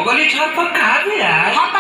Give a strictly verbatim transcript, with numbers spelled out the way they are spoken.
गोली छाप पर कहा भी यार। हाँ तो